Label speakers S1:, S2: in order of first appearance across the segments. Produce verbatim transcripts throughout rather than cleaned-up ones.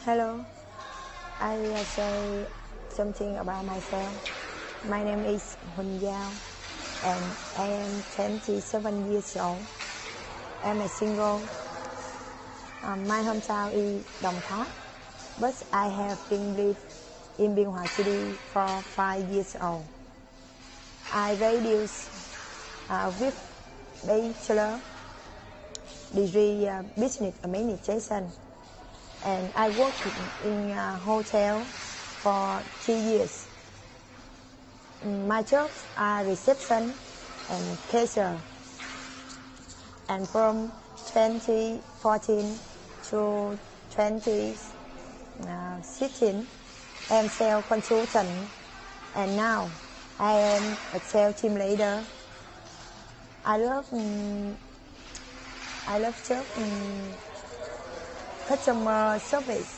S1: Hello, I will say something about myself. My name is Huỳnh Giao and I am twenty-seven years old. I'm a single. Um, my hometown is Đồng Tháp, but I have been lived in Biên Hòa City for five years old. I graduated uh, with bachelor degree uh, business administration, and I worked in a hotel for three years. My jobs are reception and cashier. And from twenty fourteen to twenty sixteen, I'm sales consultant, and now I am a sales team leader. I love um, I love job um, customer service,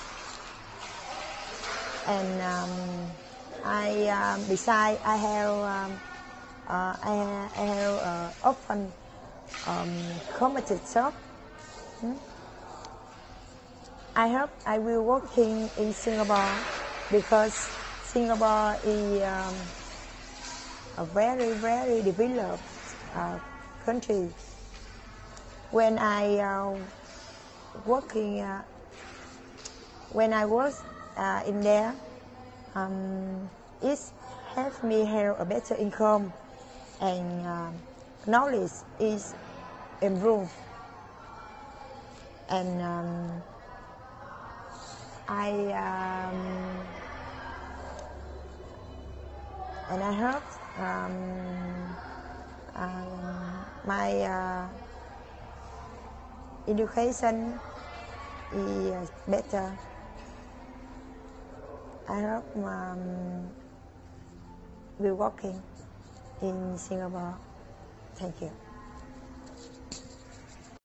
S1: and um, I um, besides I have um, uh, I, I have uh, often um, committed shop. Hmm? I hope I will working in Singapore because Singapore is um, a very very developed uh, country. When I uh, working uh, when I was uh, in there, um, it helped me have a better income, and uh, knowledge is improved, and um, I um, and I hope um, um, my uh, education is better. I hope um, we're working in Singapore. Thank you.